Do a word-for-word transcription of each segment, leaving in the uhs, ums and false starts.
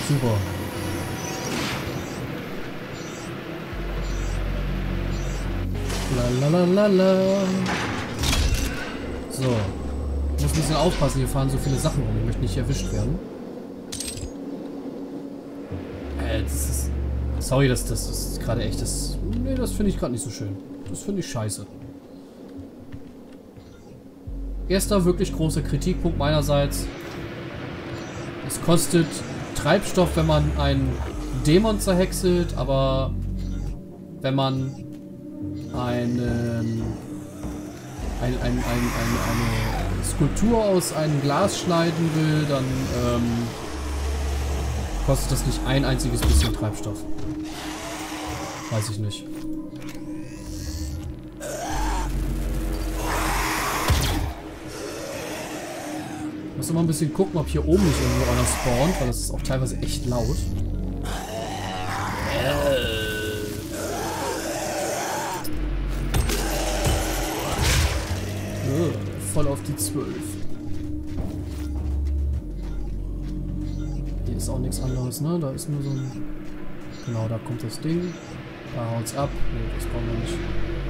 Super. Lalalala. So. Ich muss ein bisschen aufpassen, hier fahren so viele Sachen rum. Ich möchte nicht erwischt werden. Äh, das ist... Sorry, das, das ist gerade echt... Das, nee, das finde ich gerade nicht so schön. Das finde ich scheiße. Erster wirklich großer Kritikpunkt meinerseits. Es kostet Treibstoff, wenn man einen Dämon zerhäckselt, aber wenn man einen, ein, ein, ein, ein, eine Skulptur aus einem Glas schneiden will, dann ähm, kostet das nicht ein einziges bisschen Treibstoff. Weiß ich nicht. Muss immer ein bisschen gucken, ob hier oben nicht irgendwo einer spawnt, weil das ist auch teilweise echt laut. Oh, voll auf die zwölf. Hier ist auch nichts anderes, ne? Da ist nur so ein... Genau, da kommt das Ding. Da haut's ab. Ne, das brauchen wir nicht.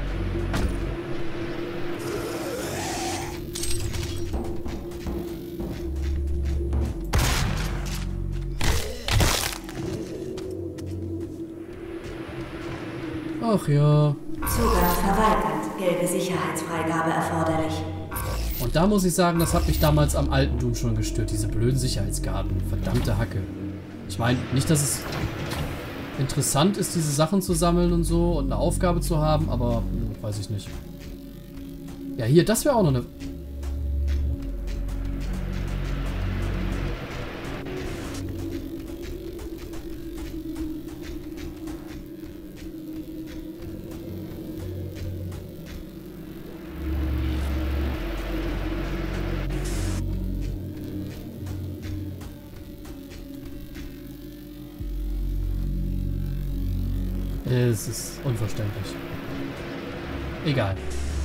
Ach ja. Zugang verweigert. Gelbe Sicherheitsfreigabe erforderlich. Und da muss ich sagen, das hat mich damals am alten Doom schon gestört. Diese blöden Sicherheitsgarten. Verdammte Hacke. Ich meine, nicht, dass es interessant ist, diese Sachen zu sammeln und so und eine Aufgabe zu haben, aber hm, weiß ich nicht. Ja, hier, das wäre auch noch eine... Es ist unverständlich. Egal.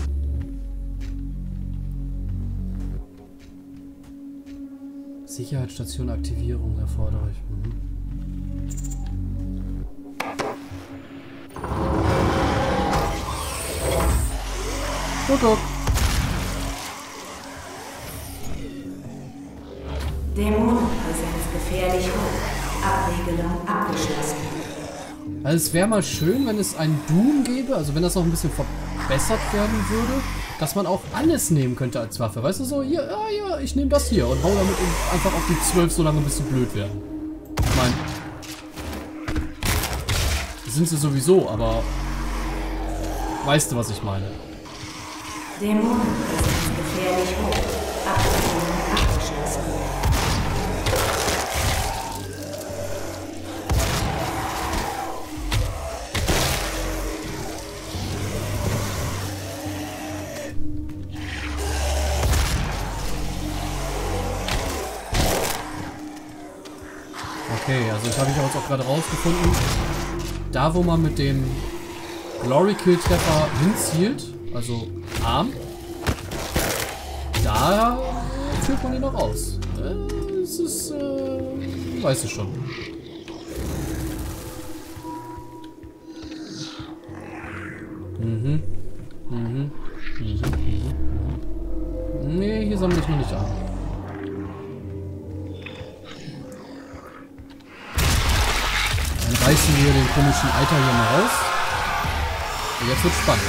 Sicherheitsstation Aktivierung erforderlich. Mhm. Guck, guck. Dämonenpräsenz gefährlich hoch. Abregelung abgeschlossen. Also es wäre mal schön, wenn es einen Doom gäbe, also wenn das noch ein bisschen verbessert werden würde, dass man auch alles nehmen könnte als Waffe. Weißt du, so, hier, ja, ja, ich nehme das hier und hau damit einfach auf die zwölf, solange bis sie blöd werden. Ich meine, sind sie sowieso, aber weißt du, was ich meine? Dämonenpräsenz gefährlich hoch. Abregelung abgeschlossen. Okay, also das habe ich jetzt auch gerade rausgefunden. Da, wo man mit dem Glory Kill Treffer hinzielt, also Arm, da führt man ihn noch aus. Es ist, äh, weißt du schon. Mhm. Mhm. Mhm. Mhm. Nee, hier sammle ich noch nicht an. Dann reißen wir den komischen Eiter hier mal raus. Und jetzt wird spannend.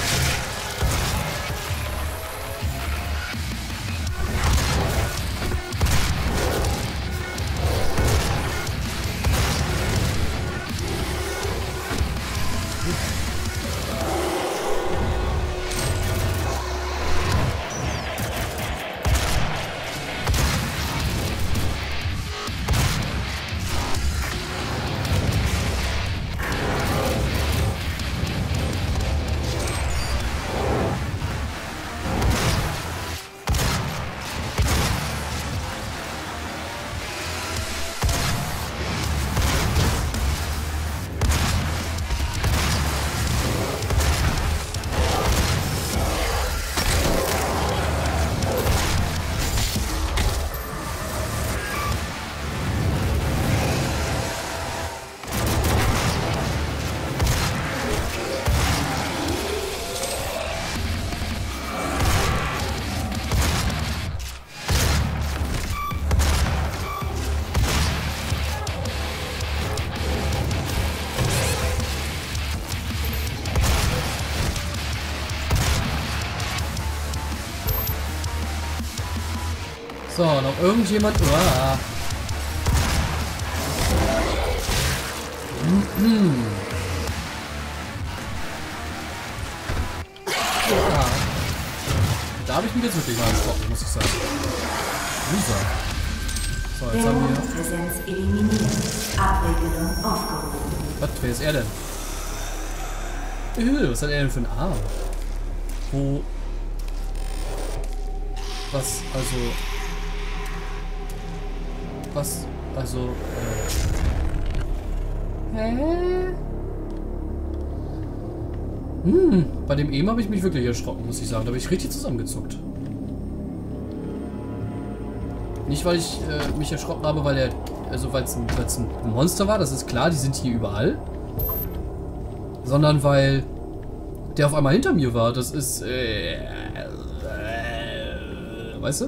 So, noch irgendjemand. Uah. Mhm. Ja. Da habe ich mich jetzt wirklich mal erschrocken, muss ich sagen. Loser. So, jetzt haben wir... Präsenz eliminiert. Abregelung aufgehoben. Was? Wer ist er denn? Ew, was hat er denn für einen Arm? Wo... Was, also... Was, also... Äh... Hä? Hm, bei dem eben habe ich mich wirklich erschrocken, muss ich sagen. Da habe ich richtig zusammengezuckt. Nicht, weil ich äh, mich erschrocken habe, weil er... Also, weil es ein, ein Monster war, das ist klar, die sind hier überall. Sondern weil der auf einmal hinter mir war. Das ist... Äh, äh, weißt du?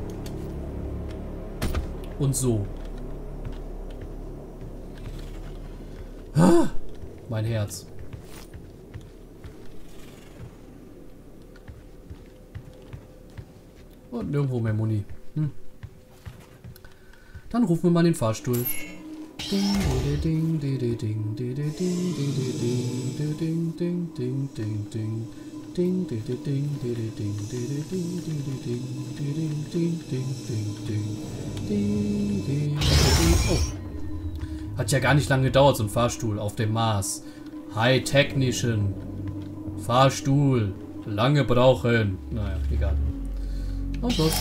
Und so. Ah, mein Herz. Und nirgendwo mehr Muni. Hm. Dann rufen wir mal den Fahrstuhl. Oh. Hat ja gar nicht lange gedauert, so ein Fahrstuhl auf dem Mars. High-Technischen. Fahrstuhl. Lange brauchen. Naja, egal. Und los.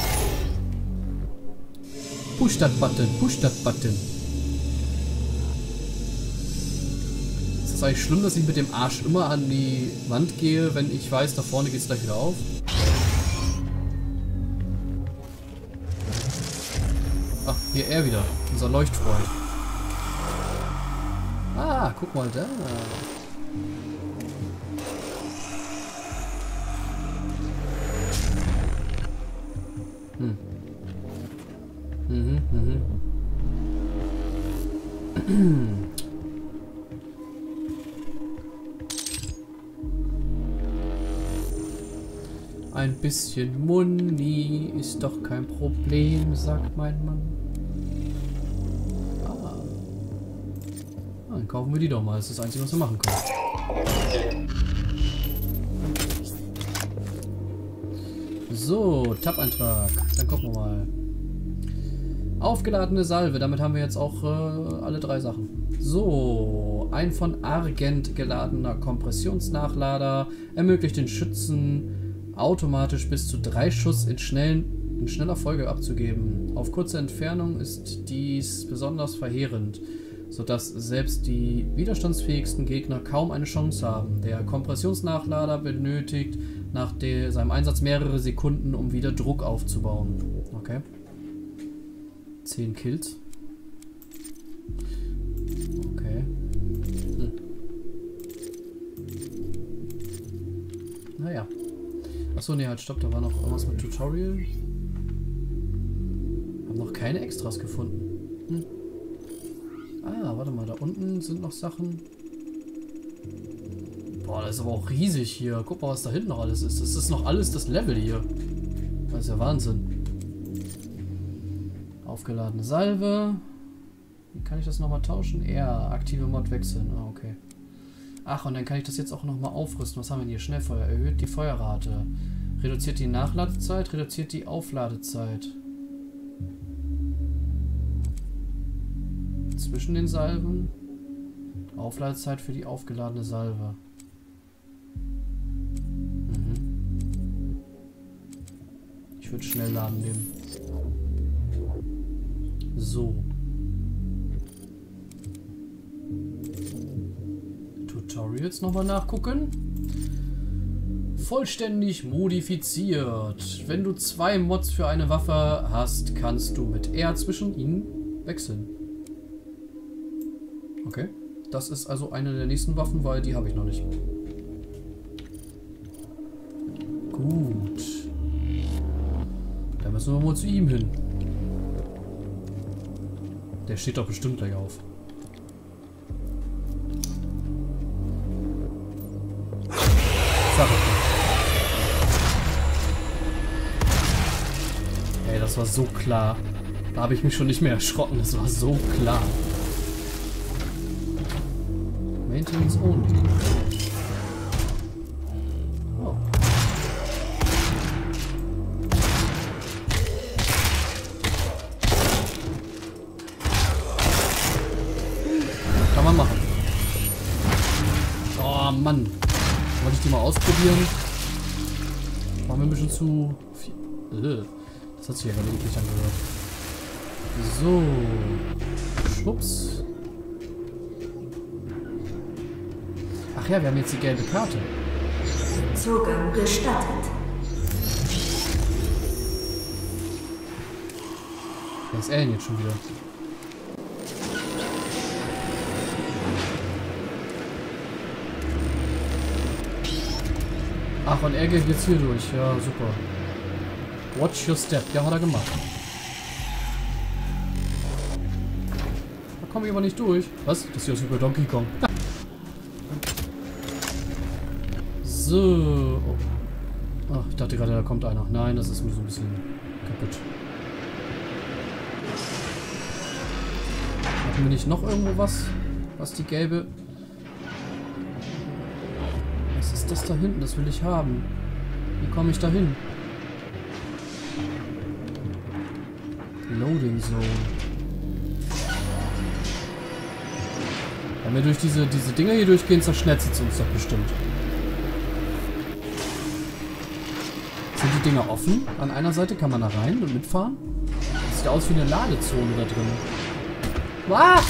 Push that button, push that button. Ist das eigentlich schlimm, dass ich mit dem Arsch immer an die Wand gehe, wenn ich weiß, da vorne geht es gleich wieder auf? Ach, hier er wieder. Unser Leuchtfreund. Ah, guck mal da. Hm. Mhm, mhm. Ein bisschen Muni ist doch kein Problem, sagt mein Mann. Ah. Dann kaufen wir die doch mal. Das ist das Einzige, was wir machen können. So, Tab-Eintrag. Dann gucken wir mal. Aufgeladene Salve. Damit haben wir jetzt auch äh, alle drei Sachen. So, ein von Argent geladener Kompressionsnachlader ermöglicht den Schützen automatisch bis zu drei Schuss in, schnellen, in schneller Folge abzugeben. Auf kurze Entfernung ist dies besonders verheerend, sodass selbst die widerstandsfähigsten Gegner kaum eine Chance haben. Der Kompressionsnachlader benötigt nach der, seinem Einsatz mehrere Sekunden, um wieder Druck aufzubauen. Okay. zehn Kills. Okay. Hm. Naja. Achso, ne, halt, stopp, da war noch irgendwas mit Tutorial. Haben noch keine Extras gefunden. Hm. Ah, warte mal, da unten sind noch Sachen. Boah, das ist aber auch riesig hier. Guck mal, was da hinten noch alles ist. Das ist noch alles das Level hier. Das ist ja Wahnsinn. Aufgeladene Salve. Wie kann ich das nochmal tauschen? Ja, aktive Mod wechseln. Ah, okay. Ach, und dann kann ich das jetzt auch nochmal aufrüsten. Was haben wir denn hier? Schnellfeuer. Erhöht die Feuerrate. Reduziert die Nachladezeit. Reduziert die Aufladezeit. Zwischen den Salven. Aufladezeit für die aufgeladene Salve. Mhm. Ich würde Schnellladen nehmen. So. Tutorials nochmal nachgucken. Vollständig modifiziert. Wenn du zwei Mods für eine Waffe hast, kannst du mit R zwischen ihnen wechseln. Okay. Das ist also eine der nächsten Waffen, weil die habe ich noch nicht. Gut. Dann müssen wir mal zu ihm hin. Der steht doch bestimmt gleich auf. Sag ich. Ey, das war so klar. Da habe ich mich schon nicht mehr erschrocken. Das war so klar. Maintenance only. Oh. Kann man machen. Oh Mann. Wollte ich die mal ausprobieren? War mir ein bisschen zu viel. Das hat sich ja gar nicht eklig angehört. So. Schwupps. Ach ja, wir haben jetzt die gelbe Karte. Zugang gestattet. Wer ist Ellen jetzt schon wieder? Ach, und er geht jetzt hier durch. Ja, super. Watch your step. Ja, hat er gemacht. Da komme ich aber nicht durch. Was? Das hier ist über Donkey Kong. So. Oh. Ach, ich dachte gerade, da kommt einer. Nein, das ist mir so ein bisschen kaputt. Hatten wir nicht noch irgendwo was? Was die gelbe... Was ist das da hinten? Das will ich haben. Wie komme ich da hin? Loading Zone. Wenn wir durch diese, diese Dinger hier durchgehen, zerschnetzelt es uns doch bestimmt. Sind die Dinger offen? An einer Seite kann man da rein und mitfahren? Das sieht aus wie eine Ladezone da drin. Was?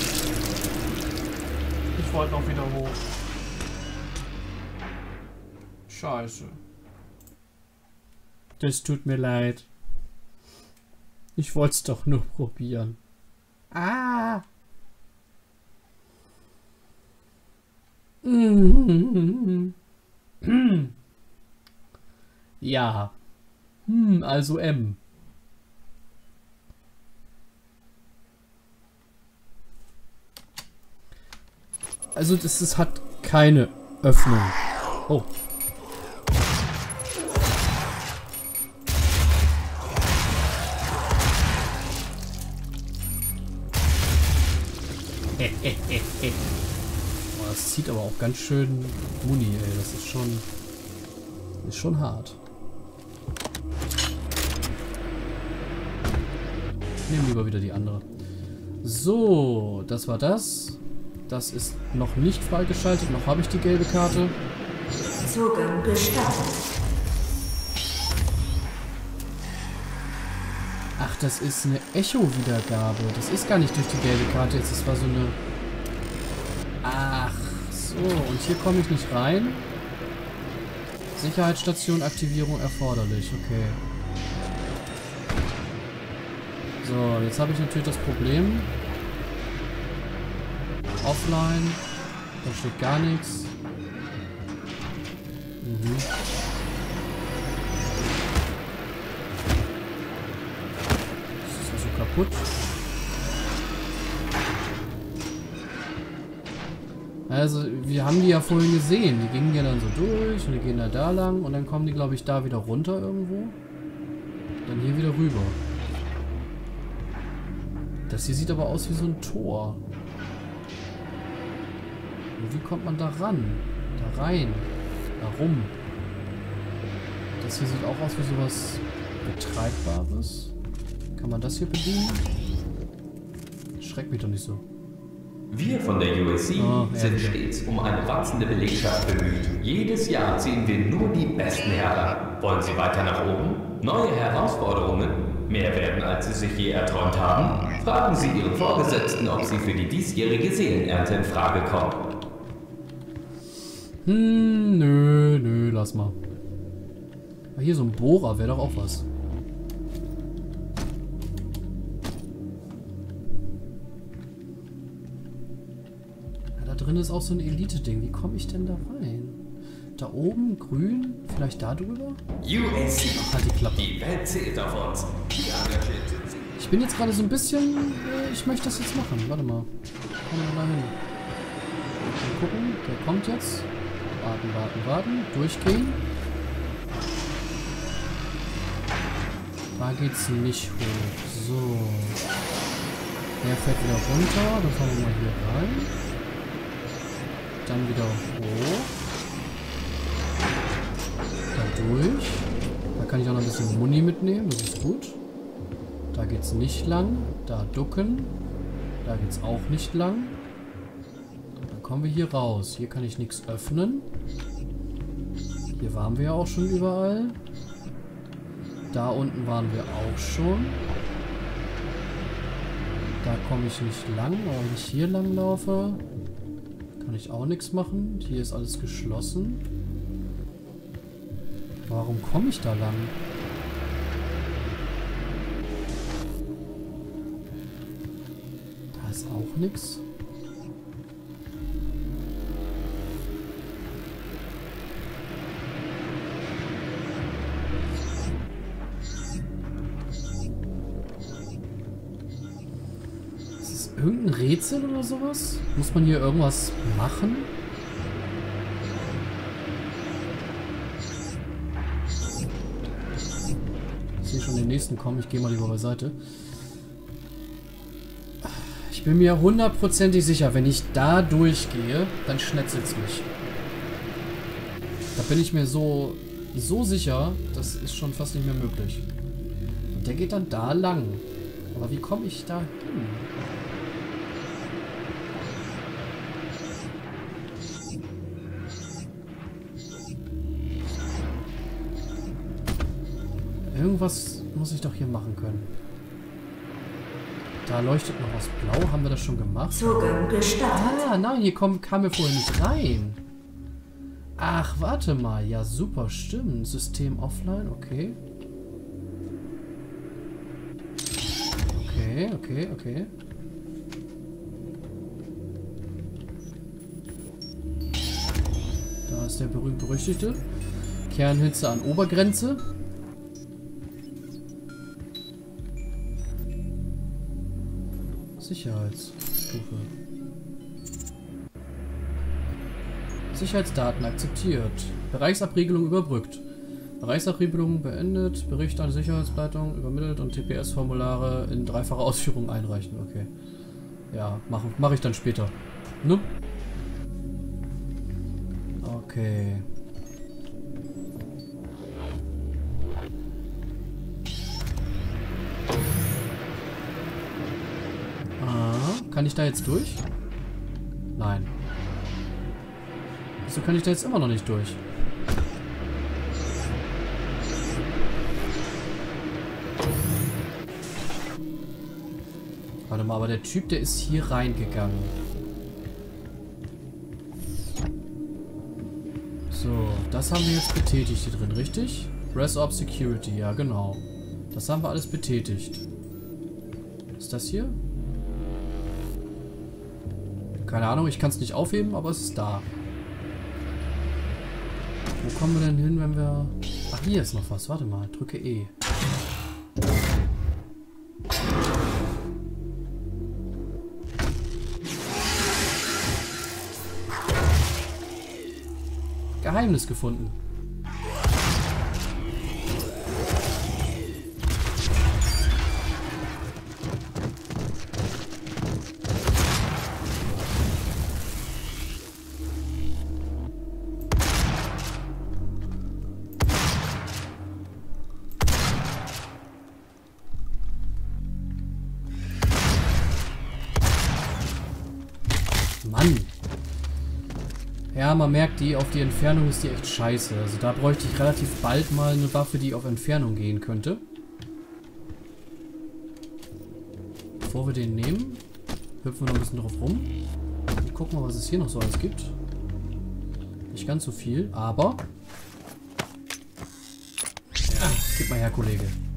Ich wollte noch wieder hoch. Scheiße. Das tut mir leid. Ich wollte es doch nur probieren. Ah. Ja. Hm, also M. Also das ist, hat keine Öffnung. Oh. Oh, das zieht aber auch ganz schön Muni, ey. Das ist schon... Ist schon hart. Ich nehme lieber wieder die andere. So, das war das. Das ist noch nicht freigeschaltet. Noch habe ich die gelbe Karte. Zugang gestattet. Ach, das ist eine Echo-Wiedergabe. Das ist gar nicht durch die gelbe Karte jetzt. Das war so eine... Ach, so. Und hier komme ich nicht rein. Sicherheitsstation, Aktivierung erforderlich. Okay. So, jetzt habe ich natürlich das Problem. Offline. Da steht gar nichts. Mhm. Das ist also kaputt. Also, wir haben die ja vorhin gesehen. Die gingen ja dann so durch und die gehen da da lang und dann kommen die, glaube ich, da wieder runter irgendwo. Dann hier wieder rüber. Das hier sieht aber aus wie so ein Tor. Und wie kommt man da ran? Da rein? Da rum? Das hier sieht auch aus wie sowas Betreibbares. Kann man das hier bedienen? Schreckt mich doch nicht so. Wir von der U S C oh, sind ja. stets um eine wachsende Belegschaft bemüht. Jedes Jahr ziehen wir nur die Besten heran. Wollen Sie weiter nach oben? Neue Herausforderungen? Mehr werden, als Sie sich je erträumt haben? Fragen Sie Ihren Vorgesetzten, ob Sie für die diesjährige Seelenernte in Frage kommen. Hm, nö, nö, lass mal. Hier so ein Bohrer wäre doch auch was. Ja, da drin ist auch so ein Elite-Ding. Wie komme ich denn da rein? Da oben, grün, vielleicht da drüber? U S C. Halt die Klappe. Die Welt zählt auf uns. Wie engagiert sind Sie? Ich bin jetzt gerade so ein bisschen... Äh, ich möchte das jetzt machen. Warte mal. Kommen wir mal hin. Mal gucken. Der kommt jetzt. Warten, warten, warten. Durchgehen. Da geht's nicht hoch. So. Der fährt wieder runter. Dann fahren wir mal hier rein. Dann wieder hoch. Da durch. Da kann ich auch noch ein bisschen Muni mitnehmen. Das ist gut. Da geht's nicht lang. Da ducken. Da geht's auch nicht lang. Dann kommen wir hier raus. Hier kann ich nichts öffnen. Hier waren wir ja auch schon überall. Da unten waren wir auch schon. Da komme ich nicht lang, aber wenn ich hier lang laufe, kann ich auch nichts machen. Hier ist alles geschlossen. Warum komme ich da lang? Da ist auch nichts. Irgendein Rätsel oder sowas? Muss man hier irgendwas machen? Ich sehe schon den nächsten kommen. Ich gehe mal lieber beiseite. Ich bin mir hundertprozentig sicher, wenn ich da durchgehe, dann schnetzelt es mich. Da bin ich mir so, so sicher, das ist schon fast nicht mehr möglich. Und der geht dann da lang. Aber wie komme ich da hin? Irgendwas muss ich doch hier machen können. Da leuchtet noch was blau. Haben wir das schon gemacht? Zugang gestattet. Ah, nein, hier kommen, kamen wir vorher nicht rein. Ach, warte mal. Ja, super, stimmt. System offline, okay. Okay, okay, okay. Da ist der berühmt-berüchtigte. Kernhitze an Obergrenze. Sicherheitsstufe. Sicherheitsdaten akzeptiert. Bereichsabriegelung überbrückt. Bereichsabriegelung beendet. Bericht an Sicherheitsleitung übermittelt und T P S-Formulare in dreifacher Ausführung einreichen. Okay. Ja, mache mach ich dann später. Ne? Okay. Kann ich da jetzt durch? Nein. Wieso kann ich da jetzt immer noch nicht durch? Warte mal, aber der Typ, der ist hier reingegangen. So, das haben wir jetzt betätigt hier drin, richtig? Res Op Security, ja genau. Das haben wir alles betätigt. Ist das hier? Keine Ahnung, ich kann es nicht aufheben, aber es ist da. Wo kommen wir denn hin, wenn wir... Ach, hier ist noch was. Warte mal, drücke E. Geheimnis gefunden. Mann. Ja, man merkt, die auf die Entfernung ist die echt scheiße. Also da bräuchte ich relativ bald mal eine Waffe, die auf Entfernung gehen könnte. Bevor wir den nehmen, hüpfen wir noch ein bisschen drauf rum. Und gucken mal, was es hier noch so alles gibt. Nicht ganz so viel, aber... Ja, gib mal her, Kollege.